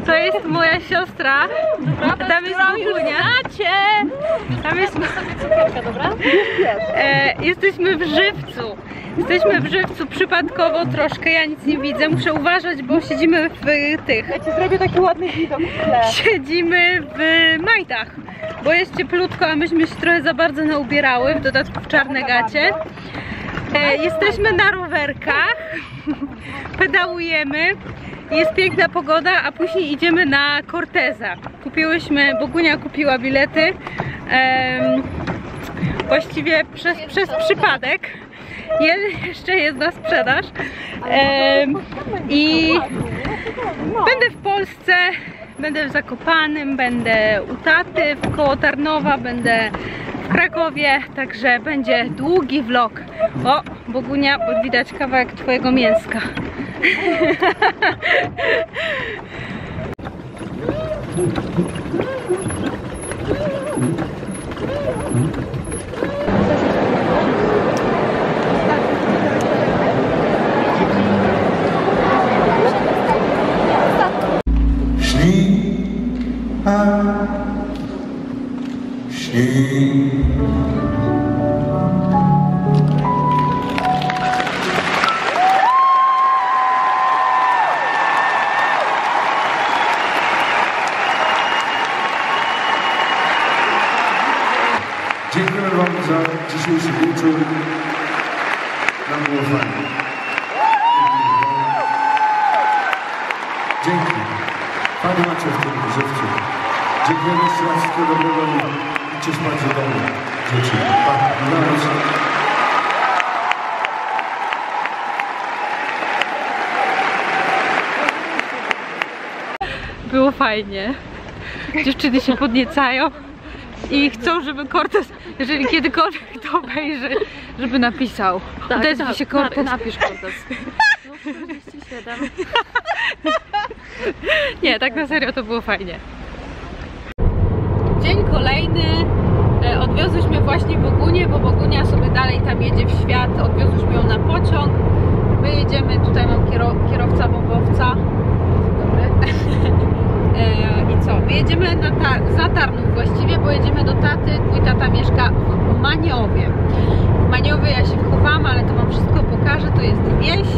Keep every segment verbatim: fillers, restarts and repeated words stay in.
To jest moja siostra. Tam jest Bogunia. Tam jest cukierka, dobra? E, jesteśmy w Żywcu. Jesteśmy w Żywcu przypadkowo troszkę, ja nic nie widzę. Muszę uważać, bo siedzimy w tych. Ja ci zrobię taki ładny widok. Siedzimy w majtach, bo jest cieplutko, a myśmy się trochę za bardzo naubierały, w dodatku w czarne gacie. E, jesteśmy na rowerkach, pedałujemy, jest piękna pogoda, a później idziemy na Corteza. Kupiłyśmy, Bogunia kupiła bilety, e, właściwie przez, przez przypadek. Jeszcze jest na sprzedaż. E, I będę w Polsce, będę w Zakopanem, będę u taty koło Tarnowa, będę w Krakowie, także będzie długi vlog. O, Bogunia, bo widać kawałek twojego mięska. Dziękuję wam za dzisiejszy wieczór. Nam było fajnie. Dzięki. Panie macie w tym Żywcu. Dziękujemy jeszcze raz, wszystkiego dobrego. Idźcie spać do domu. Dzieci. Pa. Na razie. Było fajnie. Dziewczyny się podniecają i chcą, żeby Cortez, jeżeli kiedykolwiek to obejrzy, żeby napisał. Tak, Odezwij tak, się Cortez. napisz Cortez. No czterdzieści siedem. Nie, tak na serio to było fajnie. Dzień kolejny. Odwiozłyśmy właśnie Bogunię, bo Bogunia sobie dalej tam jedzie w świat. Odwiozłyśmy ją na pociąg. My jedziemy, tutaj mam kierowca bombowca. Dobry. I co? My jedziemy na tar za Tarnów właściwie, bo jedziemy do taty. Mój tata mieszka w Maniowie. W Maniowie ja się wchowam, ale to wam wszystko pokażę. To jest wieś.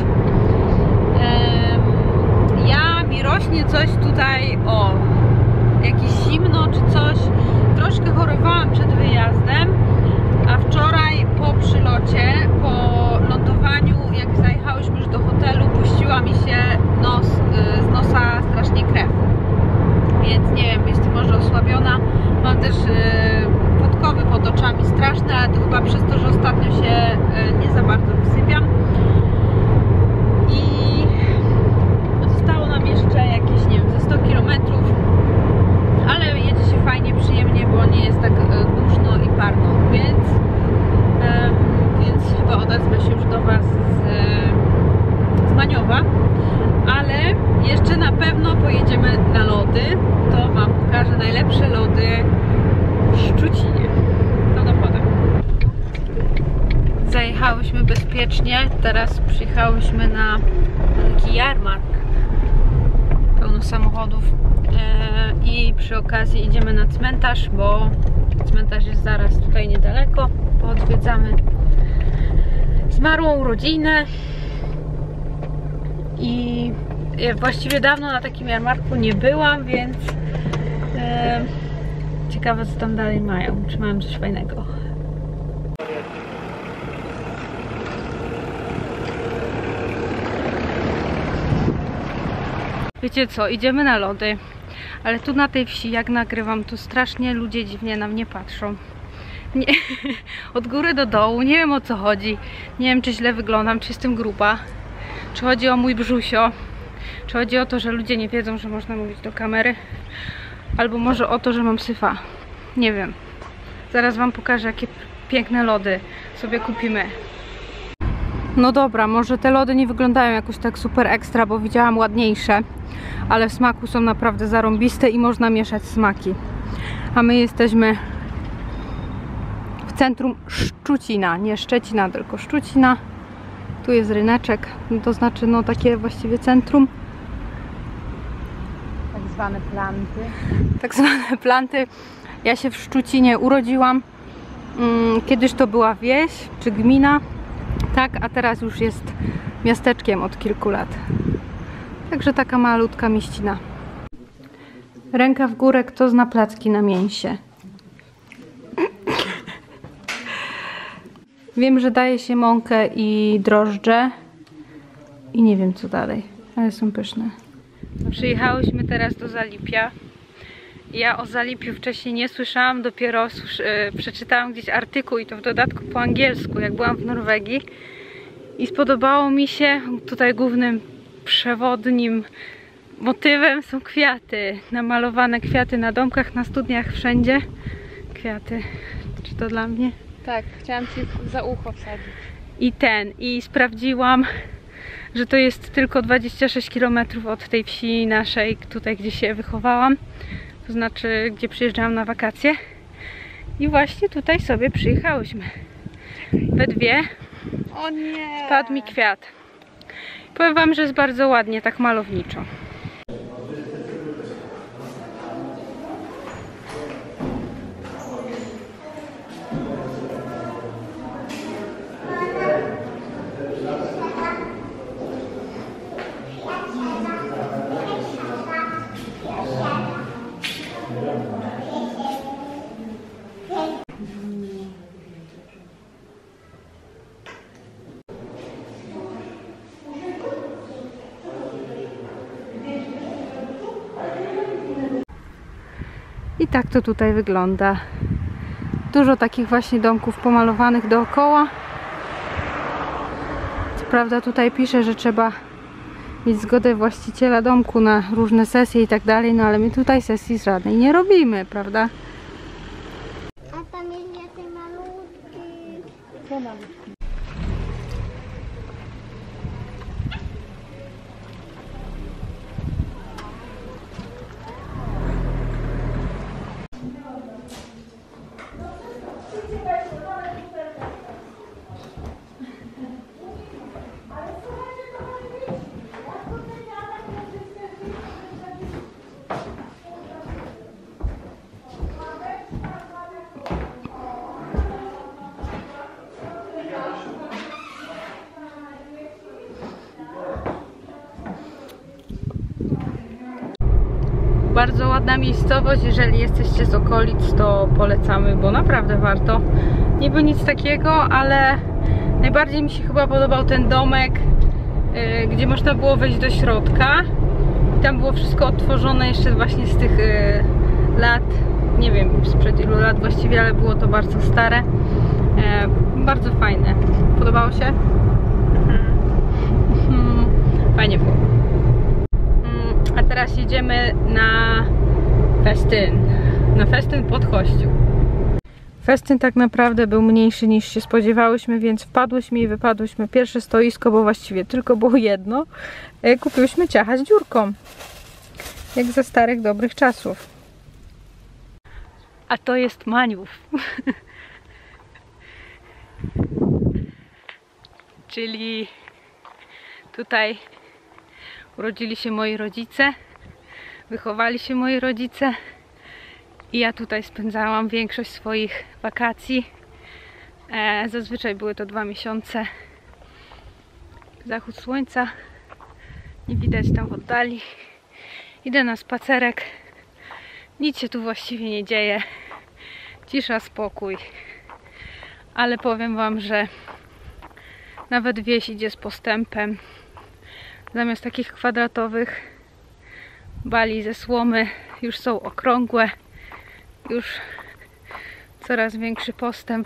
Ja mi rośnie coś tutaj, o, jakieś zimno czy coś. Troszkę chorowałam przed wyjazdem, a wczoraj po przylocie, po lądowaniu, jak zajechałyśmy już do hotelu, puściła mi się nos, z nosa strasznie krew. Więc nie wiem, jestem może osłabiona. Mam też podkowy pod oczami straszne, ale to chyba przez to, że ostatnio się nie za bardzo wysypiam. I zostało nam jeszcze jakieś, nie wiem, ze sto kilometrów, ale jedzie się fajnie, przyjemnie, bo nie jest tak duszno i parno, więc, więc chyba odezwę się już do was z, z Maniowa, ale jeszcze na pewno pojedziemy na lody. To wam pokażę najlepsze lody w Szczucinie. To do potem. Zajechałyśmy bezpiecznie, teraz przyjechałyśmy na taki jarmark, pełno samochodów e, i przy okazji idziemy na cmentarz, bo cmentarz jest zaraz tutaj niedaleko. Poodwiedzamy zmarłą rodzinę i właściwie dawno na takim jarmarku nie byłam, więc e, ciekawe, co tam dalej mają, czy mają coś fajnego. Wiecie co, idziemy na lody, ale tu na tej wsi, jak nagrywam, to strasznie ludzie dziwnie na mnie patrzą. Nie, od góry do dołu, nie wiem o co chodzi. Nie wiem, czy źle wyglądam, czy jestem gruba, czy chodzi o mój brzusio, czy chodzi o to, że ludzie nie wiedzą, że można mówić do kamery, albo może o to, że mam syfa. Nie wiem. Zaraz wam pokażę, jakie piękne lody sobie kupimy. No dobra, może te lody nie wyglądają jakoś tak super ekstra, bo widziałam ładniejsze, ale w smaku są naprawdę zarąbiste i można mieszać smaki. A my jesteśmy w centrum Szczucina, nie Szczecina, tylko Szczucina. Tu jest ryneczek, to znaczy no takie właściwie centrum. zwane planty. Tak zwane planty. Ja się w Szczucinie urodziłam. Kiedyś to była wieś czy gmina, tak, a teraz już jest miasteczkiem od kilku lat. Także taka malutka mieścina. Ręka w górę, kto zna placki na mięsie. Wiem, że daje się mąkę i drożdże i nie wiem co dalej, ale są pyszne. Przyjechałyśmy teraz do Zalipia. Ja o Zalipiu wcześniej nie słyszałam, dopiero yy, przeczytałam gdzieś artykuł i to w dodatku po angielsku, jak byłam w Norwegii. I spodobało mi się, tutaj głównym przewodnim motywem są kwiaty. Namalowane kwiaty na domkach, na studniach, wszędzie. Kwiaty. Czy to dla mnie? Tak, chciałam ci za ucho wsadzić. I ten, i sprawdziłam, że to jest tylko dwadzieścia sześć kilometrów od tej wsi naszej, tutaj gdzie się wychowałam. To znaczy, gdzie przyjeżdżałam na wakacje. I właśnie tutaj sobie przyjechałyśmy. We dwie. O nie! Spadł mi kwiat. Powiem wam, że jest bardzo ładnie, tak malowniczo. I tak to tutaj wygląda. Dużo takich właśnie domków pomalowanych dookoła. Co prawda tutaj pisze, że trzeba mieć zgodę właściciela domku na różne sesje i tak dalej, no ale my tutaj sesji żadnej nie robimy, prawda? A tam jest jakiś malutki. Co malutki? Bardzo ładna miejscowość, jeżeli jesteście z okolic, to polecamy, bo naprawdę warto. Niby nic takiego, ale najbardziej mi się chyba podobał ten domek, yy, gdzie można było wejść do środka. I tam było wszystko odtworzone jeszcze właśnie z tych yy, lat, nie wiem sprzed ilu lat właściwie, ale było to bardzo stare. Yy, bardzo fajne. Podobało się? Mhm. Fajnie było. A teraz jedziemy na festyn. Na festyn pod kościół. Festyn tak naprawdę był mniejszy niż się spodziewałyśmy, więc wpadłyśmy i wypadłyśmy pierwsze stoisko, bo właściwie tylko było jedno. Kupiłyśmy ciacha z dziurką. Jak ze starych, dobrych czasów. A to jest Maniów. Czyli tutaj urodzili się moi rodzice, wychowali się moi rodzice i ja tutaj spędzałam większość swoich wakacji. E, zazwyczaj były to dwa miesiące. Zachód słońca, nie widać tam w oddali. Idę na spacerek, nic się tu właściwie nie dzieje, cisza, spokój. Ale powiem wam, że nawet wieś idzie z postępem. Zamiast takich kwadratowych bali ze słomy już są okrągłe, już coraz większy postęp.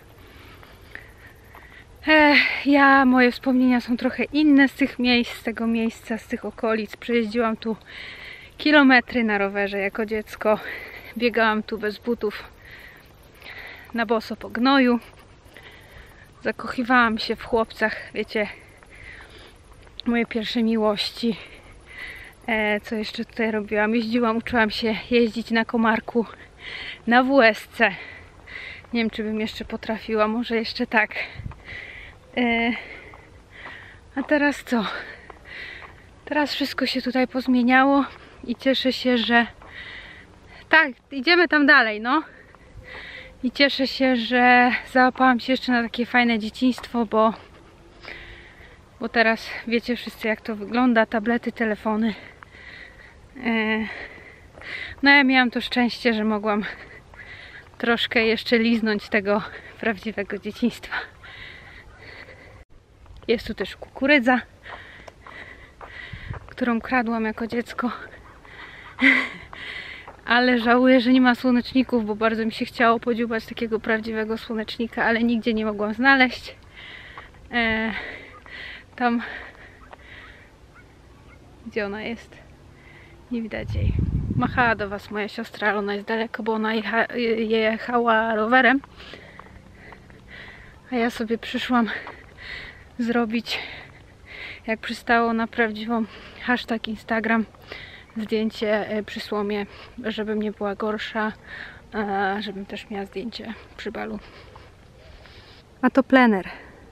Ech, ja, moje wspomnienia są trochę inne z tych miejsc, z tego miejsca, z tych okolic. Przejeździłam tu kilometry na rowerze jako dziecko. Biegałam tu bez butów na boso po gnoju. Zakochiwałam się w chłopcach, wiecie, moje pierwsze miłości. E, co jeszcze tutaj robiłam? Jeździłam, uczyłam się jeździć na komarku, na W S C. Nie wiem, czy bym jeszcze potrafiła, może jeszcze tak. E, a teraz co? Teraz wszystko się tutaj pozmieniało. i cieszę się, że tak, idziemy tam dalej, no. I cieszę się, że załapałam się jeszcze na takie fajne dzieciństwo, bo bo teraz wiecie wszyscy, jak to wygląda, tablety, telefony. No ja miałam to szczęście, że mogłam troszkę jeszcze liznąć tego prawdziwego dzieciństwa. Jest tu też kukurydza, którą kradłam jako dziecko. Ale żałuję, że nie ma słoneczników, bo bardzo mi się chciało podziubać takiego prawdziwego słonecznika, ale nigdzie nie mogłam znaleźć. E, tam, gdzie ona jest, nie widać jej. Machała do was moja siostra, ale ona jest daleko, bo ona jecha, jechała rowerem. A ja sobie przyszłam zrobić, jak przystało na prawdziwą hashtag Instagram, zdjęcie przy słomie, żebym nie była gorsza, żebym też miała zdjęcie przy balu. A to plener.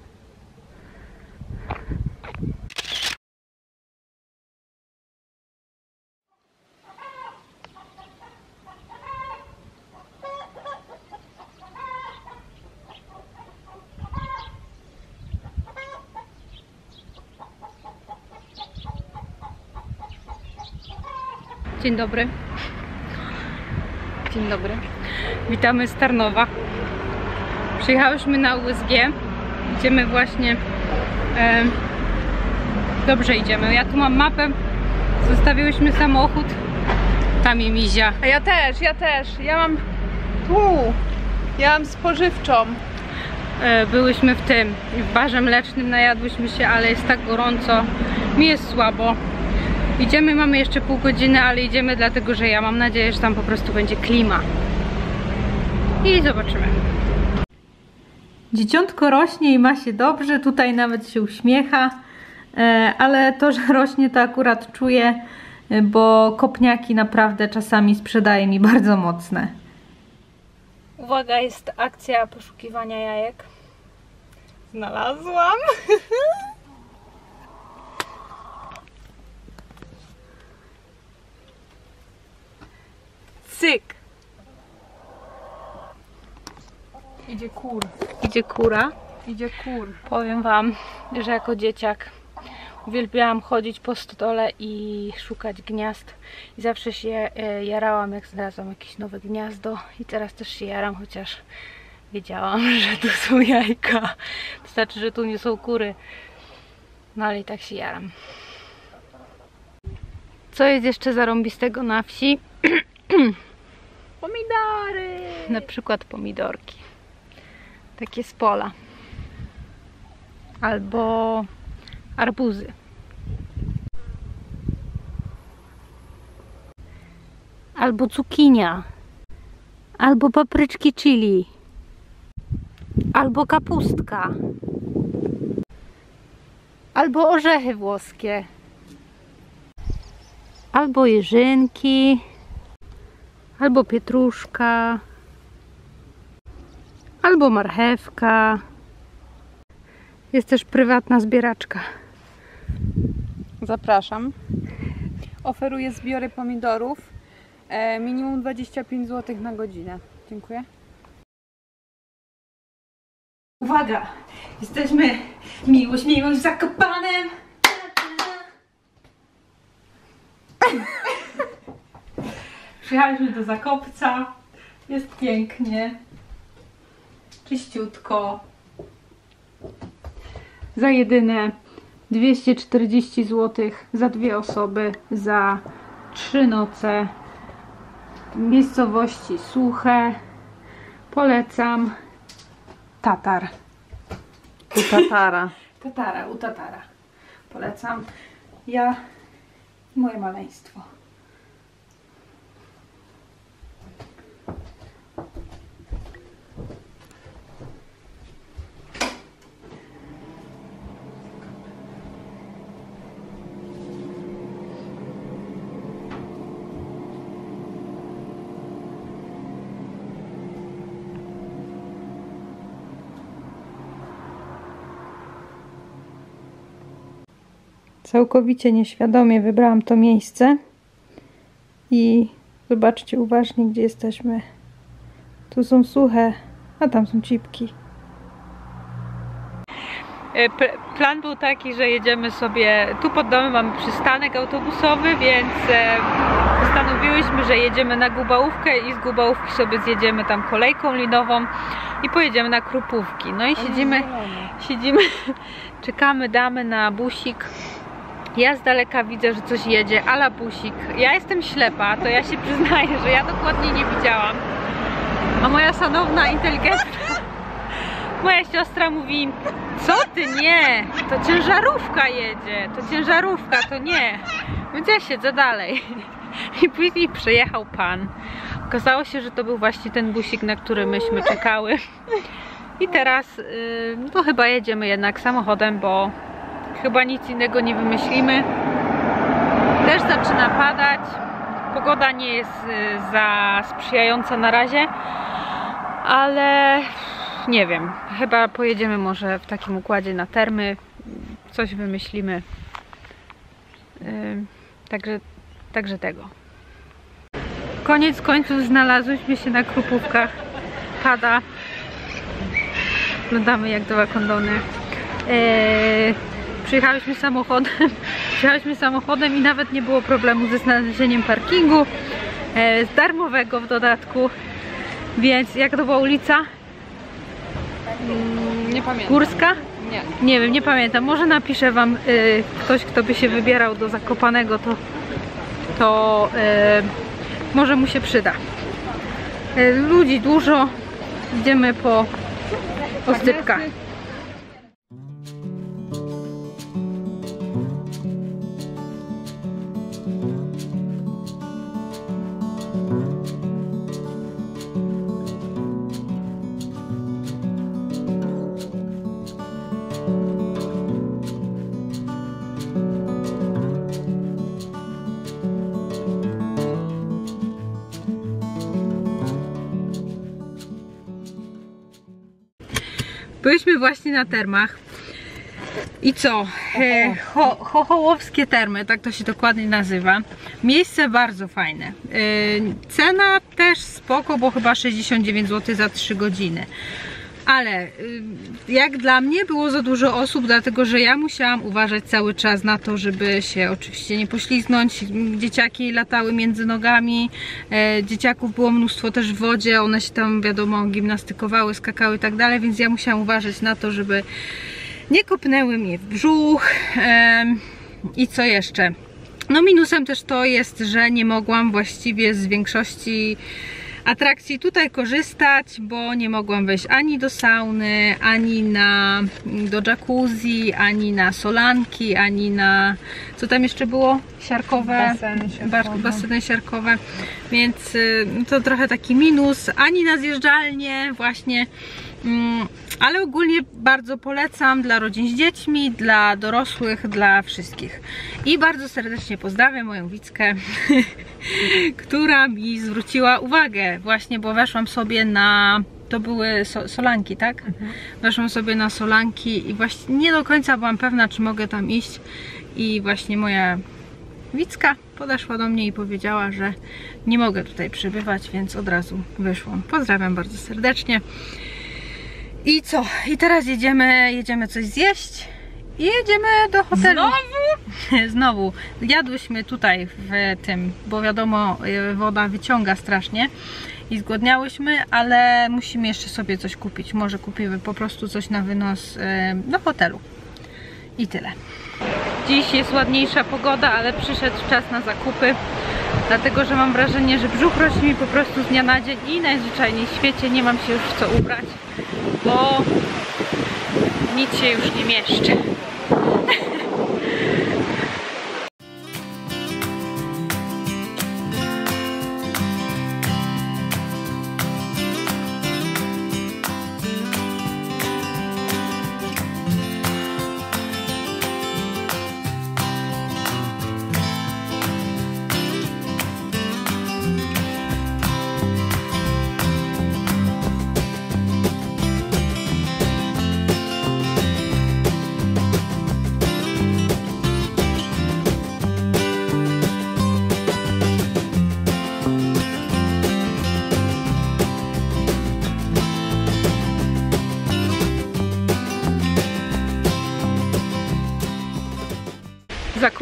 Dzień dobry. Dzień dobry. Witamy z Tarnowa. Przyjechałyśmy na U S G. Idziemy właśnie... E, dobrze idziemy. Ja tu mam mapę. Zostawiłyśmy samochód. Tam i Mizia. A ja też, ja też. Ja mam tu. Ja mam spożywczą. E, byłyśmy w tym, w barze mlecznym, najadłyśmy się, ale jest tak gorąco. Mi jest słabo. Idziemy, mamy jeszcze pół godziny, ale idziemy dlatego, że ja mam nadzieję, że tam po prostu będzie klima. I zobaczymy. Dzieciątko rośnie i ma się dobrze, tutaj nawet się uśmiecha, ale to, że rośnie, to akurat czuję, bo kopniaki naprawdę czasami sprzedaje mi bardzo mocne. Uwaga, jest akcja poszukiwania jajek. Znalazłam. Cyk! Idzie kur. Idzie kura. Idzie kur. Powiem wam, że jako dzieciak uwielbiałam chodzić po stodole i szukać gniazd. I zawsze się jarałam, jak znalazłam jakieś nowe gniazdo. I teraz też się jaram, chociaż wiedziałam, że tu są jajka. To znaczy, że tu nie są kury. No ale i tak się jaram. Co jest jeszcze zarąbistego na wsi? Pomidory! Na przykład pomidorki. Takie z pola. Albo arbuzy. Albo cukinia. Albo papryczki chili. Albo kapustka. Albo orzechy włoskie. Albo jeżynki. Albo pietruszka, albo marchewka. Jest też prywatna zbieraczka. Zapraszam. Oferuję zbiory pomidorów. E, minimum dwadzieścia pięć złotych na godzinę. Dziękuję. Uwaga! Jesteśmy miłość, miłość w Zakopanem. Przyjechaliśmy do Zakopca. Jest pięknie. Czyściutko. Za jedyne dwieście czterdzieści złotych za dwie osoby, za trzy noce. Miejscowości suche. Polecam. Tatar. U tatara. Tatara, u Tatara. Polecam. Ja i moje maleństwo. Całkowicie nieświadomie wybrałam to miejsce, I zobaczcie uważnie, gdzie jesteśmy. Tu są suche, a tam są cipki. Plan był taki, że jedziemy sobie, tu pod domem mamy przystanek autobusowy, więc postanowiłyśmy, że jedziemy na Gubałówkę i z Gubałówki sobie zjedziemy tam kolejką linową i pojedziemy na Krupówki. No i siedzimy, siedzimy, czekamy, damy na busik. Ja z daleka widzę, że coś jedzie, ala busik. Ja jestem ślepa, to ja się przyznaję, że ja dokładnie nie widziałam. A moja szanowna, inteligentna moja siostra mówi: co ty, nie, to ciężarówka jedzie, to ciężarówka, to nie. Więc ja siedzę dalej. I później przyjechał pan. Okazało się, że to był właśnie ten busik, na który myśmy czekały. I teraz yy, to chyba jedziemy jednak samochodem, bo chyba nic innego nie wymyślimy. Też zaczyna padać. Pogoda nie jest yy, za sprzyjająca na razie, ale nie wiem, chyba pojedziemy może w takim układzie na termy, coś wymyślimy. Yy, także, także tego. Koniec końców znalazłyśmy się na Krupówkach. Pada. Oglądamy jak doła kondony. Yy, przyjechałyśmy samochodem. Przyjechałyśmy samochodem i nawet nie było problemu ze znalezieniem parkingu. Yy, z darmowego w dodatku. Więc jak to była ulica? Mm, nie pamiętam. Górska? Nie. Nie wiem, nie pamiętam. Może napisze wam yy, ktoś, kto by się wybierał do Zakopanego, to, to yy, może mu się przyda. Yy, ludzi dużo. Idziemy po ostypkach. Byliśmy właśnie na termach. I co? E, ho, Chochołowskie termy, tak to się dokładnie nazywa. Miejsce bardzo fajne. E, cena też spoko, bo chyba sześćdziesiąt dziewięć złotych za trzy godziny. Ale jak dla mnie było za dużo osób, dlatego że ja musiałam uważać cały czas na to, żeby się oczywiście nie pośliznąć. Dzieciaki latały między nogami, e, dzieciaków było mnóstwo też w wodzie, one się tam wiadomo gimnastykowały, skakały i tak dalej, więc ja musiałam uważać na to, żeby nie kopnęły mnie w brzuch. E, I co jeszcze? No minusem też to jest, że nie mogłam właściwie z większości atrakcji tutaj korzystać, bo nie mogłam wejść ani do sauny, ani na, do jacuzzi, ani na solanki, ani na, co tam jeszcze było? Siarkowe, baseny siarkowe, baseny siarkowe. Więc to trochę taki minus, ani na zjeżdżalnię właśnie. Ale ogólnie bardzo polecam dla rodzin z dziećmi, dla dorosłych, dla wszystkich. I bardzo serdecznie pozdrawiam moją Wickę, która mi zwróciła uwagę właśnie, bo weszłam sobie na... To były so, solanki, tak? Mhm. Weszłam sobie na solanki i właśnie nie do końca byłam pewna, czy mogę tam iść. I właśnie moja Wicka podeszła do mnie i powiedziała, że nie mogę tutaj przebywać, więc od razu wyszłam. Pozdrawiam bardzo serdecznie. I co? I teraz jedziemy, jedziemy coś zjeść i jedziemy do hotelu. Znowu? Znowu. Jadłyśmy tutaj w tym, bo wiadomo, woda wyciąga strasznie i zgłodniałyśmy, ale musimy jeszcze sobie coś kupić. Może kupimy po prostu coś na wynos do hotelu. I tyle. Dziś jest ładniejsza pogoda, ale przyszedł czas na zakupy. Dlatego, że mam wrażenie, że brzuch rośnie mi po prostu z dnia na dzień i najzwyczajniej w świecie nie mam się już w co ubrać, bo nic się już nie mieszczy.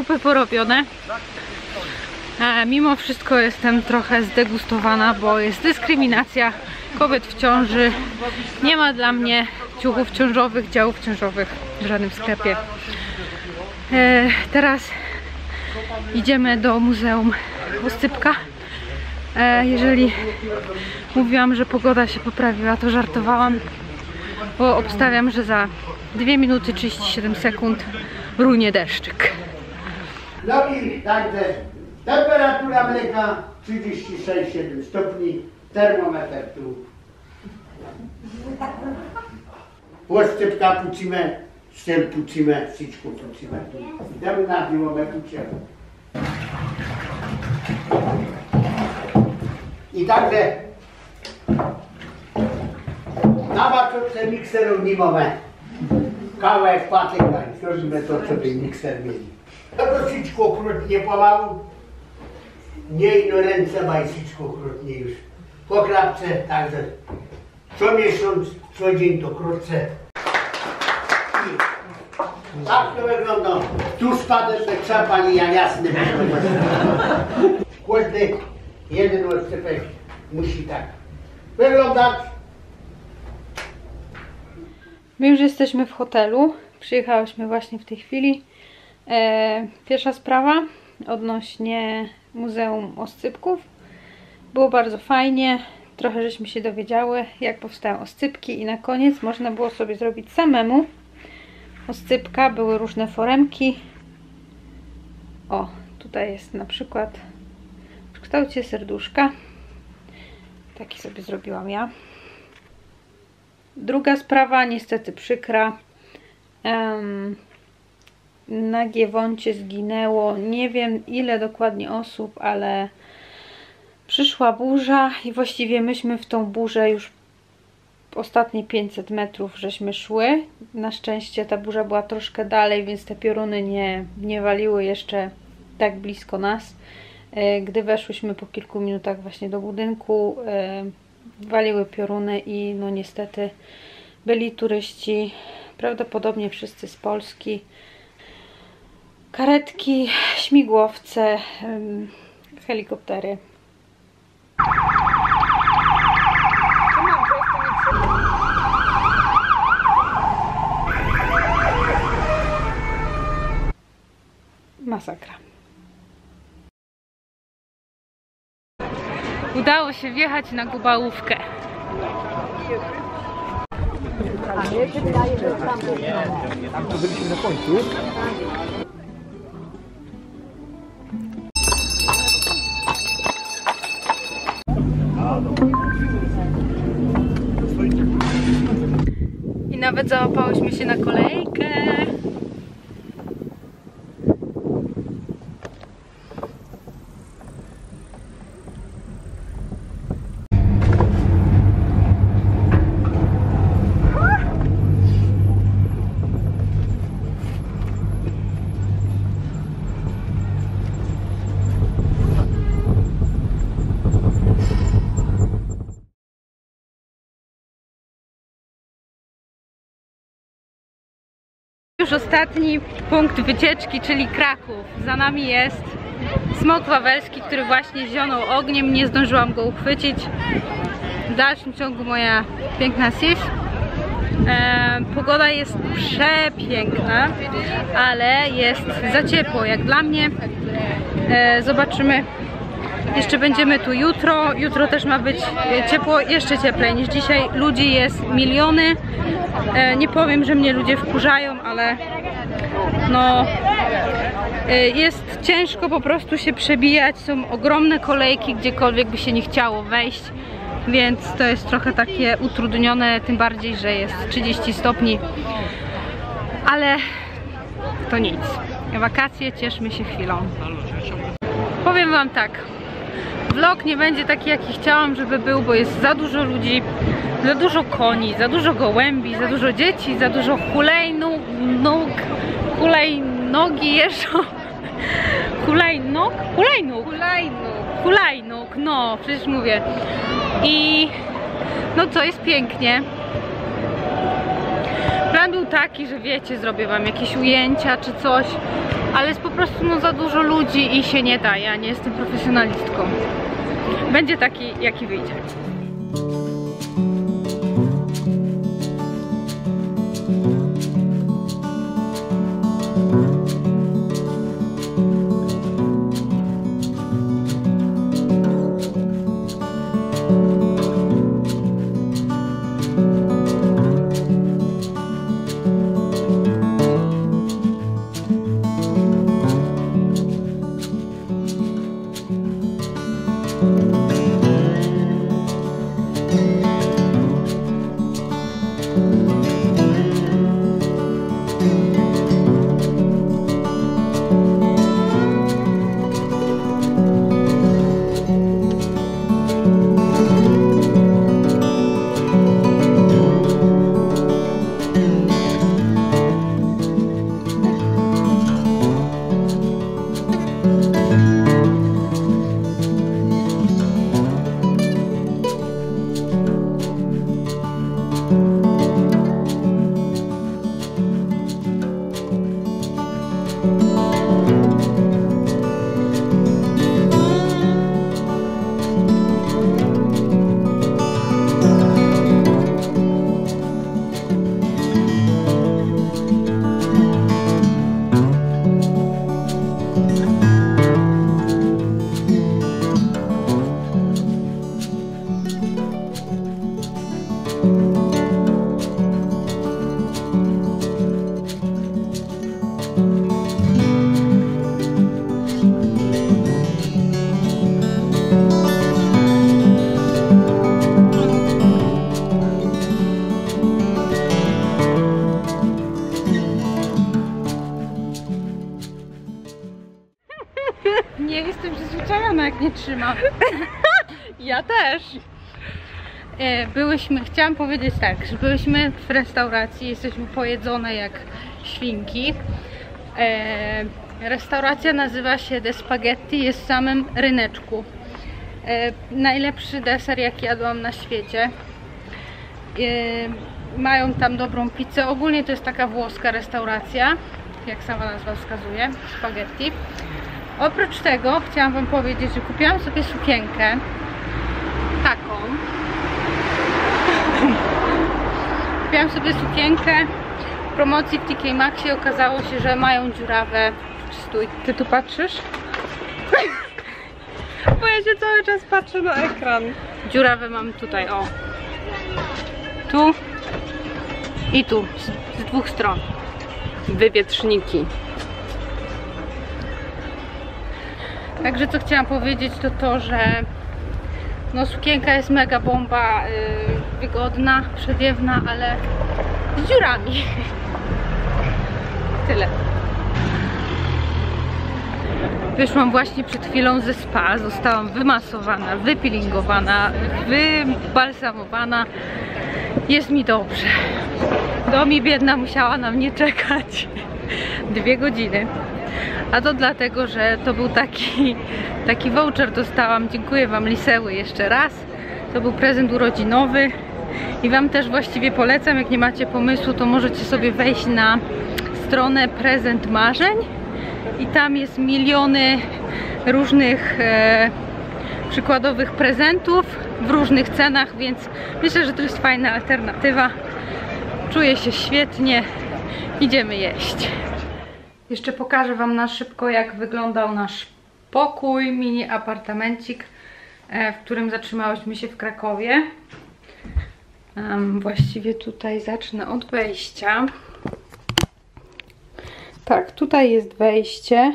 zakupy porobione. E, mimo wszystko jestem trochę zdegustowana, bo jest dyskryminacja kobiet w ciąży. Nie ma dla mnie ciuchów ciążowych, działów ciążowych w żadnym sklepie. E, teraz idziemy do Muzeum Oscypka. E, jeżeli mówiłam, że pogoda się poprawiła, to żartowałam, bo obstawiam, że za dwie minuty trzydzieści siedem sekund runie deszczyk. No i także temperatura mleka trzydzieści sześć przecinek siedem stopni, termometr tu. Oscypka pucimy, styl pucimy, wszystko pucimy. Idziemy na biłomę pucie. I także na baczce mikserów nie mamy. Kawałek patyk, zrobimy to, co by mikser mieli. To wszystko okrutnie pomału. Nie ino ręce mają wszystko okrutnie już. Po klapce, także co miesiąc, co dzień to krótce. I tak to wygląda. Tu spadek czerpanie ja jasny. Każdy jeden oscypek musi tak wyglądać. My już jesteśmy w hotelu. Przyjechałyśmy właśnie w tej chwili. E, pierwsza sprawa odnośnie Muzeum Oscypków. Było bardzo fajnie. Trochę żeśmy się dowiedziały, jak powstają oscypki i na koniec można było sobie zrobić samemu oscypka. Były różne foremki. O, tutaj jest na przykład w kształcie serduszka. Taki sobie zrobiłam ja. Druga sprawa, niestety przykra. Um, na Giewoncie zginęło nie wiem ile dokładnie osób, ale przyszła burza i właściwie myśmy w tą burzę już ostatnie pięćset metrów żeśmy szły. Na szczęście ta burza była troszkę dalej, więc te pioruny nie, nie waliły jeszcze tak blisko nas. Gdy weszłyśmy po kilku minutach właśnie do budynku, waliły pioruny i no niestety byli turyści, prawdopodobnie wszyscy z Polski. Karetki, śmigłowce, helikoptery. Masakra. Udało się wjechać na Gubałówkę. Tam to byliśmy na końcu. I nawet załapałyśmy się na kolejkę. Już ostatni punkt wycieczki, czyli Kraków. Za nami jest smok wawelski, który właśnie zionął ogniem. Nie zdążyłam go uchwycić. W dalszym ciągu moja piękna Sis. E, pogoda jest przepiękna, ale jest za ciepło jak dla mnie. E, zobaczymy. Jeszcze będziemy tu jutro. Jutro też ma być ciepło, jeszcze cieplej niż dzisiaj. Ludzi jest miliony. E, nie powiem, że mnie ludzie wkurzają, ale no e, jest ciężko po prostu się przebijać. Są ogromne kolejki, gdziekolwiek by się nie chciało wejść. Więc to jest trochę takie utrudnione, tym bardziej, że jest trzydzieści stopni. Ale to nic. Wakacje, cieszmy się chwilą. Powiem wam tak. Vlog nie będzie taki, jaki chciałam, żeby był, bo jest za dużo ludzi, za dużo koni, za dużo gołębi, za dużo dzieci, za dużo hulajnóg, nóg, hulajnogi jeżdżą. Hulajnóg? Hulajnóg. Hulajnóg. Hulajnóg, no, przecież mówię. I no co, jest pięknie. Plan był taki, że wiecie, zrobię wam jakieś ujęcia czy coś, ale jest po prostu no, za dużo ludzi i się nie da, ja nie jestem profesjonalistką. Będzie taki, jaki wyjdzie. Nie jestem przyzwyczajona, jak nie trzymam. Ja też. Byłyśmy, chciałam powiedzieć tak, że byłyśmy w restauracji, jesteśmy pojedzone jak świnki. Restauracja nazywa się The Spaghetti, jest w samym ryneczku. Najlepszy deser, jaki jadłam na świecie. Mają tam dobrą pizzę, ogólnie to jest taka włoska restauracja, jak sama nazwa wskazuje, spaghetti. Oprócz tego chciałam wam powiedzieć, że kupiłam sobie sukienkę taką. Kupiłam sobie sukienkę w promocji w T K Maxxie. Okazało się, że mają dziurawe. Stój, ty tu patrzysz? Bo ja się cały czas patrzę na ekran. Dziurawe mam tutaj, o. Tu i tu, z, z dwóch stron. Wywietrzniki. Także co chciałam powiedzieć, to to, że no sukienka jest mega bomba, yy, wygodna, przewiewna, ale z dziurami. Tyle. Wyszłam właśnie przed chwilą ze spa, zostałam wymasowana, wypilingowana, wybalsamowana. Jest mi dobrze. Domi biedna musiała na mnie czekać dwie godziny. A to dlatego, że to był taki, taki voucher dostałam. Dziękuję wam, Liseły, jeszcze raz. To był prezent urodzinowy i wam też właściwie polecam, jak nie macie pomysłu, to możecie sobie wejść na stronę Prezent Marzeń i tam jest miliony różnych e, przykładowych prezentów w różnych cenach, więc myślę, że to jest fajna alternatywa. Czuję się świetnie. Idziemy jeść. Jeszcze pokażę wam na szybko, jak wyglądał nasz pokój, mini apartamencik, w którym zatrzymałyśmy się w Krakowie. Um, właściwie tutaj zacznę od wejścia. Tak, tutaj jest wejście.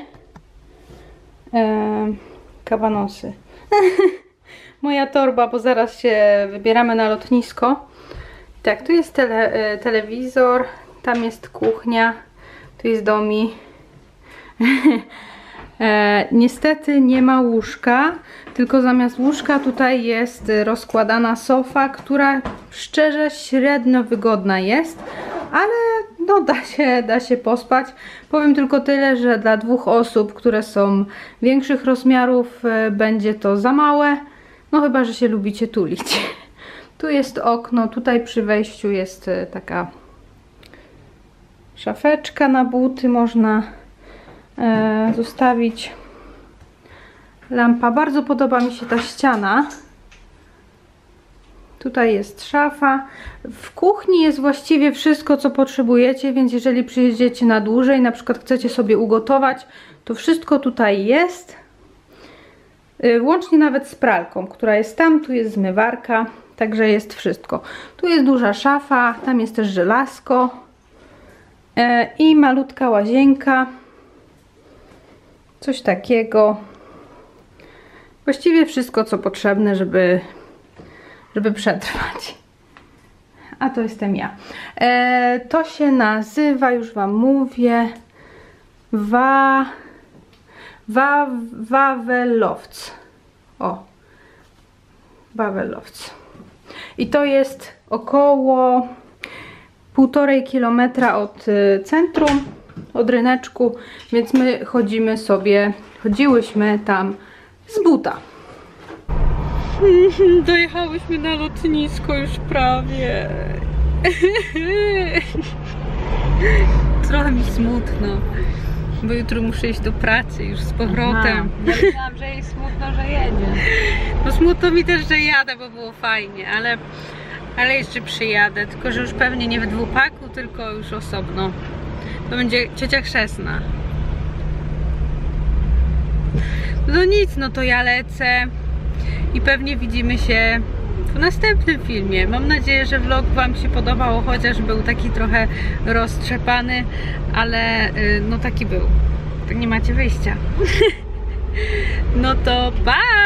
Um, kabanosy. Moja torba, bo zaraz się wybieramy na lotnisko. Tak, tu jest tele, telewizor, tam jest kuchnia, tu jest domi. e, niestety nie ma łóżka, tylko zamiast łóżka tutaj jest rozkładana sofa, która szczerze średnio wygodna jest, ale no da się, da się pospać. Powiem tylko tyle, że dla dwóch osób, które są większych rozmiarów, e, będzie to za małe, no chyba że się lubicie tulić. Tu jest okno, tutaj przy wejściu jest taka szafeczka na buty można e, zostawić. Lampa. Bardzo podoba mi się ta ściana. Tutaj jest szafa. W kuchni jest właściwie wszystko, co potrzebujecie, więc jeżeli przyjedziecie na dłużej, na przykład chcecie sobie ugotować, to wszystko tutaj jest. Łącznie nawet z pralką, która jest tam, tu jest zmywarka, także jest wszystko. Tu jest duża szafa, tam jest też żelazko i malutka łazienka. Coś takiego. Właściwie wszystko, co potrzebne, żeby żeby przetrwać. A to jestem ja. E, to się nazywa, już wam mówię, wa, wa, Wawelowc. O, Wawelowc. I to jest około półtorej kilometra od centrum, od ryneczku, więc my chodzimy sobie, chodziłyśmy tam z buta. Dojechałyśmy na lotnisko już prawie. Trochę mi smutno, bo jutro muszę iść do pracy już z powrotem. Ja myślałam, że jej smutno, że jedzie. No smutno mi też, że jadę, bo było fajnie, ale, ale jeszcze przyjadę, tylko że już pewnie nie w dwupaku, tylko już osobno. To będzie ciocia chrzestna. No nic, no to ja lecę. I pewnie widzimy się w następnym filmie. Mam nadzieję, że vlog wam się podobał, chociaż był taki trochę roztrzepany, ale no taki był. Tak nie macie wyjścia. No to pa!